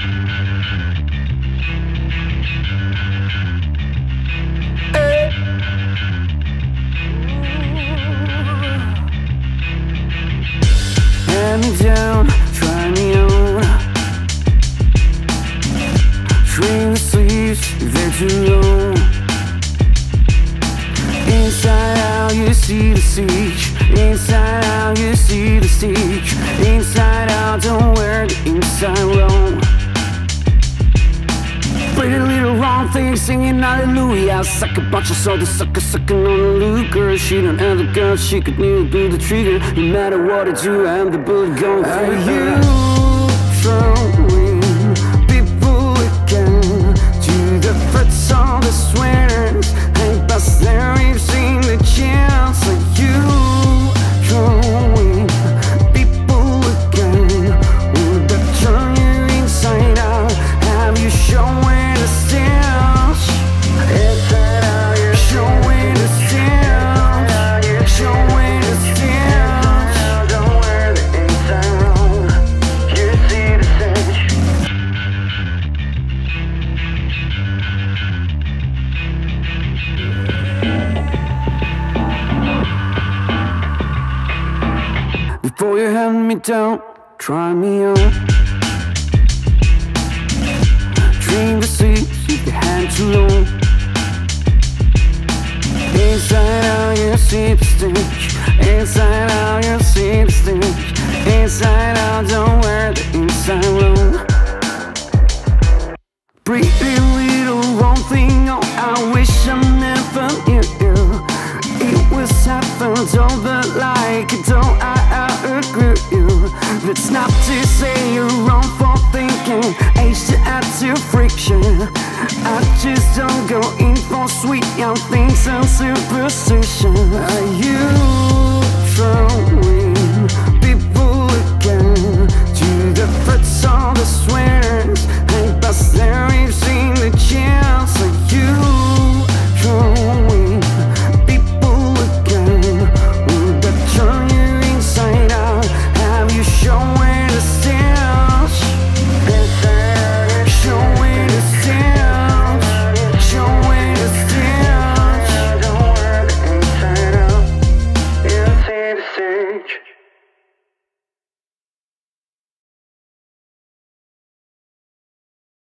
Hand me down, try me on. Dream the sleeves, they're too long. Inside out you see the siege. Inside out you see the stage. Inside out, don't wear the inside wrong. Pretty little wrong thing, singing hallelujah. Suck a bunch of soda, sucking on the loot. Girl, she don't have the gun, she could nearly pull the trigger. No matter what I do, I'm the bullet going through you. Throwing people again to the threats of the sweaters. Ain't past there, you've seen the chance of you. Throwing people again, would that turn you inside out? Have you shown the stance? Inside out, you're showing the stance. Showing the stance. Don't wear the inside wrong. You see the stench. Before you hand me down, try me on. Dream the sleep, keep your hand too long. Inside out, you see the stench. Inside out, you see the stench. Inside out, don't wear the inside wrong. Pretty little wrong thing, oh, I wish I never knew you. It was happened over like it, don't I agree with you. That's not to say you're wrong for thinking age to add to friction. I just don't go in for sweet young things and superstition. Are you